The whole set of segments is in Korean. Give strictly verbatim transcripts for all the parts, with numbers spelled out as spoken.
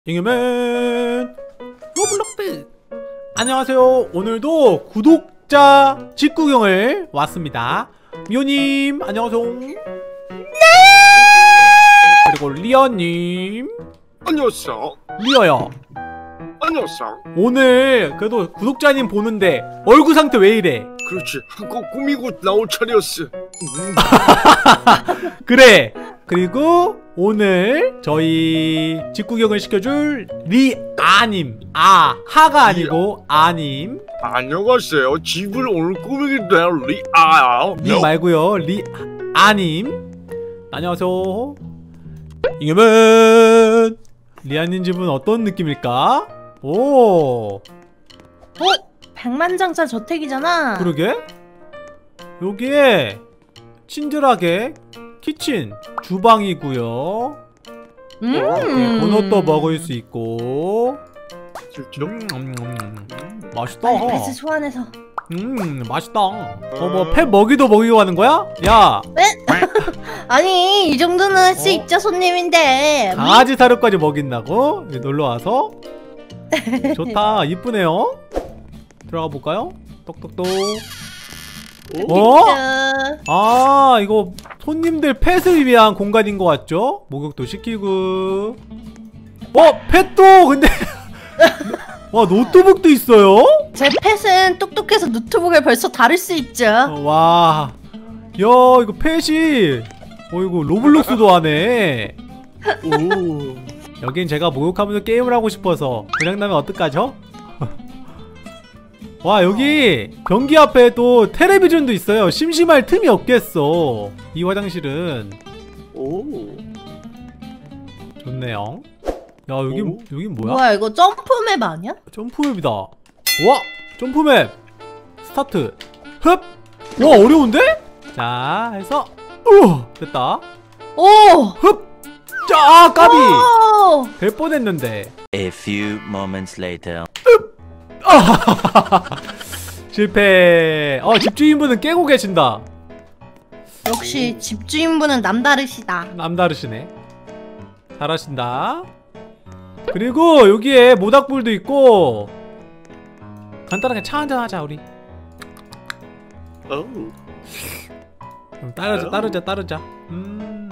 잉여맨 로블록스. 안녕하세요. 오늘도 구독자 직구경을 왔습니다. 미호님 안녕하세요. 네. 그리고 리어님 안녕하세요. 리어요 안녕하세요. 오늘 그래도 구독자님 보는데 얼굴 상태 왜 이래? 그렇지, 한껏 꾸미고 나올 차례였어. 음. 그래. 그리고 오늘 저희 직구경을 시켜줄 리아님, 아 하가 아니고 아님. 안녕하세요. 집을 오늘 꾸미게 될 리아요. 리 말고요, 리아님. 안녕하세요. 잉여맨 리아님 집은 어떤 느낌일까? 오. 어? 백만장자 저택이잖아. 그러게? 여기에 친절하게 키친, 주방이고요. 음. 네, 도넛도 먹을 수 있고. 진짜? 음, 음, 음, 음. 맛있다. 빨리 배스 소환해서. 음, 맛있다. 어, 뭐 펫 먹이도 먹이고 가는 거야? 야. 네? 아니, 이 정도는 할 수 어? 있죠, 손님인데. 강아지 사료까지 먹인다고? 놀러 와서? 좋다. 이쁘네요. 들어가 볼까요? 똑똑똑. 어? 아, 이거 손님들 펫을 위한 공간인 것 같죠? 목욕도 시키고. 어? 펫도 근데 와, 노트북도 있어요? 제 펫은 똑똑해서 노트북을 벌써 다룰 수 있죠. 어, 와, 야, 이거 펫이 어, 이거 로블록스도 하네. 오. 여긴 제가 목욕하면서 게임을 하고 싶어서 고장나면 어떡하죠? 와, 여기 변기 앞에 또 텔레비전도 있어요. 심심할 틈이 없겠어. 이 화장실은. 오. 좋네요. 야, 여긴, 오. 여긴 뭐야? 뭐야, 이거 점프맵 아니야? 점프맵이다. 와! 점프맵! 스타트! 흡! 와, 어려운데? 자, 해서 우! 됐다. 오! 흡! 자, 아, 까비! 오! 될 뻔했는데. A few moments later. 실패. 어, 집주인분은 깨고 계신다. 역시 집주인분은 남다르시다. 남다르시네. 잘하신다. 그리고 여기에 모닥불도 있고. 간단하게 차 한잔 하자 우리. 오. 그럼 따르자 따르자 따르자. 음.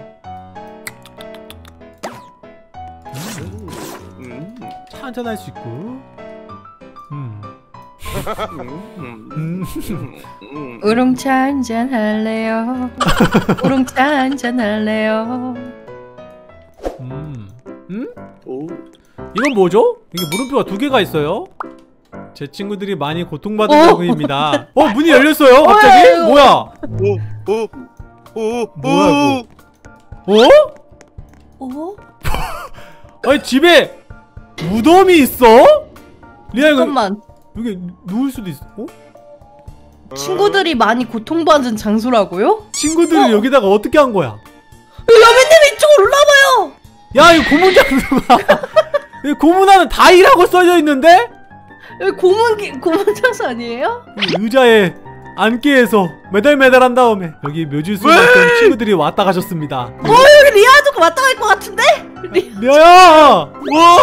음. 차 한잔 할 수 있고. 음. 음. 음. 음. 우롱차 한잔 할래요. 우롱차 한잔 할래요. 음. 음? 오. 이건 뭐죠? 이게 물음표가 두 개가 있어요. 제 친구들이 많이 고통받은 경우입니다. 어, 문이 열렸어요. 갑자기? 어이, 뭐야? 오. 오. 오. 뭐야, 이거? 어? 어? 아니, 집에 무덤이 있어? 리아, 이거 잠깐만. 여기 누울 수도 있어. 어? 친구들이 많이 고통받은 장소라고요? 친구들을 어? 여기다가 어떻게 한 거야? 여맨님 이쪽으로 올라와요. 야, 이 고문 장소가 이 고문하는 다이라고 써져 있는데? 여기 고문 기, 고문 장소 아니에요? 이 의자에 앉게 해서 매달매달 한 다음에 여기 묘지수 같은 친구들이 왔다 가셨습니다. 어, 여기 리아도 왔다 갈 것 같은데? 리... 리아야! 와.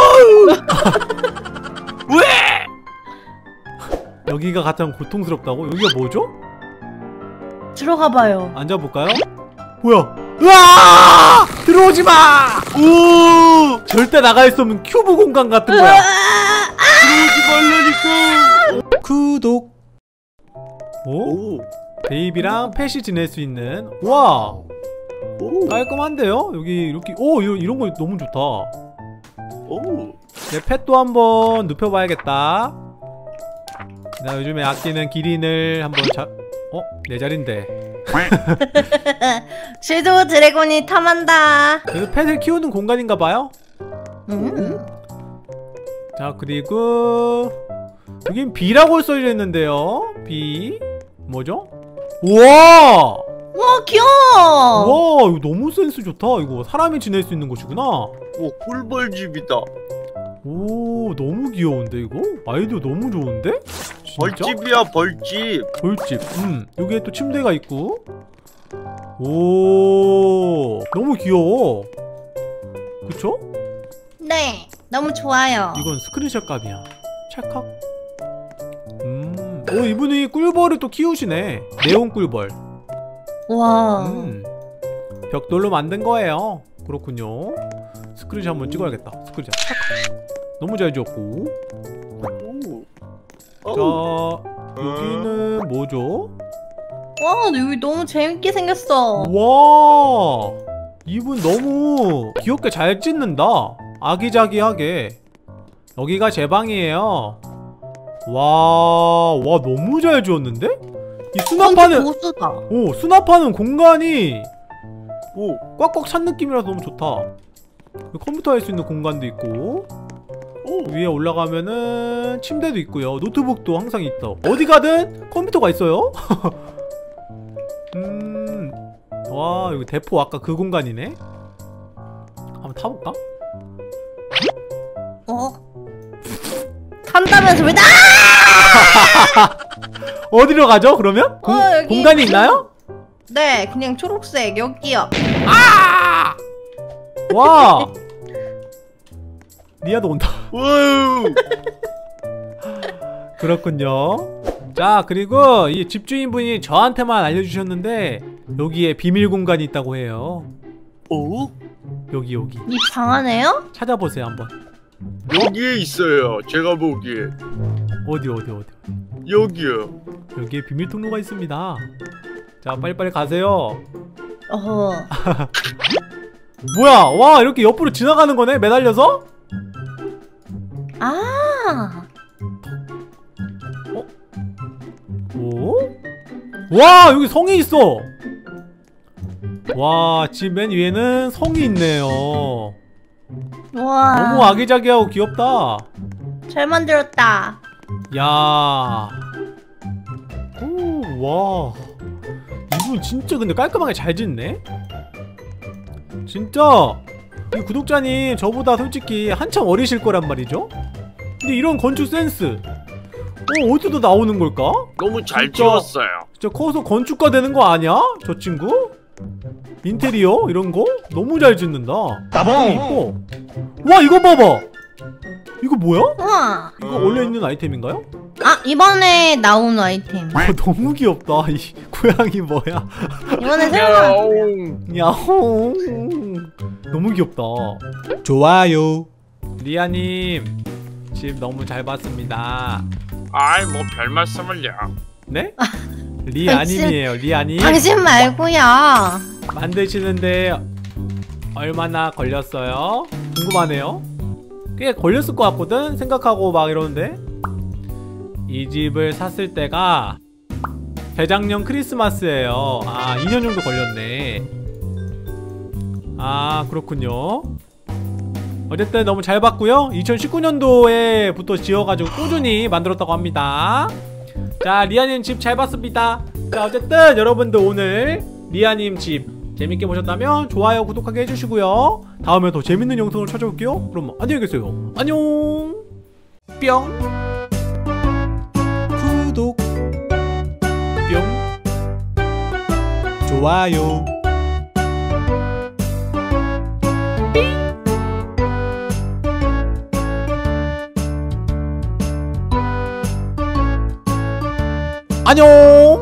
왜? 여기가 가장 고통스럽다고? 여기가 뭐죠? 들어가 봐요. 앉아볼까요? 뭐야? 으아! 들어오지 마! 오! 절대 나갈 수 없는 큐브 공간 같은 거야. 들어오지 말라니까. 구독. 오? 오. 베이비랑 펫이 지낼 수 있는. 와! 오. 깔끔한데요? 여기 이렇게. 오! 이런, 이런 거 너무 좋다. 오. 내 펫도 한번 눕혀봐야겠다. 나 요즘에 아끼는 기린을 한번 자... 어? 내 자리인데. 섀도우 드래곤이 탐한다. 그래서 펫을 키우는 공간인가봐요? 음. 자, 그리고 여긴 B라고 써져 있는데요. B 뭐죠? 우와! 와, 귀여워. 우와, 이거 너무 센스 좋다. 이거 사람이 지낼 수 있는 곳이구나. 오, 꿀벌집이다. 오, 너무 귀여운데 이거? 아이디어 너무 좋은데? 진짜? 벌집이야, 벌집. 벌집. 음, 여기에 또 침대가 있고. 오, 너무 귀여워. 그쵸? 네. 너무 좋아요. 이건 스크린샷 값이야. 찰칵. 음, 오 이분이 꿀벌을 또 키우시네. 네온 꿀벌. 와. 음, 벽돌로 만든 거예요. 그렇군요. 스크린샷 한번 찍어야겠다. 스크린샷. 찰칵. 너무 잘 지었고. 자, 여기는 뭐죠? 와, 근데 여기 너무 재밌게 생겼어. 와, 이분 너무 귀엽게 잘 짓는다. 아기자기하게. 여기가 제 방이에요. 와, 와 너무 잘 지었는데? 이 수납하는 고수다. 오 수납하는 공간이 오 꽉꽉 찬 느낌이라서 너무 좋다. 컴퓨터 할 수 있는 공간도 있고, 오, 위에 올라가면은 침대도 있고요. 노트북도 항상 있다. 어디 가든 컴퓨터가 있어요. 음, 와 여기 대포 아까 그 공간이네. 한번 타볼까? 어? 간다면서 왜 나? 어디로 가죠 그러면? 공, 어, 여기 공간이 있나요? 네, 그냥 초록색 여기요. 와 리아도 온다. 와우. 그렇군요. 자, 그리고 이 집주인분이 저한테만 알려주셨는데 여기에 비밀 공간이 있다고 해요. 어? 여기 여기 이 방 안에요? 찾아보세요 한번. 여기에 있어요. 제가 보기에. 어디 어디 어디 여기요. 여기에 비밀 통로가 있습니다. 자, 빨리빨리 가세요. 어허. 뭐야, 와 이렇게 옆으로 지나가는 거네, 매달려서? 아. 오? 와, 여기 성이 있어. 와, 집 맨 위에는 성이 있네요. 와. 너무 아기자기하고 귀엽다. 잘 만들었다. 야. 오, 와. 이분 진짜 근데 깔끔하게 잘 짓네? 진짜 이 구독자님 저보다 솔직히 한참 어리실 거란 말이죠? 근데 이런 건축 센스 어, 어디서 나오는 걸까? 너무 잘 진짜. 지었어요. 진짜 커서 건축가 되는 거 아니야? 저 친구? 인테리어 이런 거 너무 잘 짓는다. 따봉 이뻐. 와, 이거 봐봐. 이거 뭐야? 우와. 이거 원래 있는 아이템인가요? 아, 이번에 나온 아이템. 와, 너무 귀엽다. 이 고양이 뭐야? 이번에 새로 나온. 야옹. 야홍. 너무 귀엽다. 좋아요. 리아님 집 너무 잘 봤습니다. 아이 뭐 별 말씀을요. 네? 리아님이에요. 리아님. 당신 말고요. 만드시는데 얼마나 걸렸어요? 궁금하네요. 꽤 걸렸을 것 같거든? 생각하고 막 이러는데. 이 집을 샀을 때가 재작년 크리스마스예요. 아, 이 년 정도 걸렸네. 아, 그렇군요. 어쨌든 너무 잘 봤고요. 이천십구 년도에부터 지어가지고 꾸준히 만들었다고 합니다. 자, 리아님 집 잘 봤습니다. 자, 어쨌든 여러분들 오늘 리아님 집 재밌게 보셨다면 좋아요, 구독하게 해주시고요. 다음에 더 재밌는 영상으로 찾아올게요. 그럼 안녕히 계세요. 안녕. 뿅. 구독. 뿅. 좋아요. 안녕.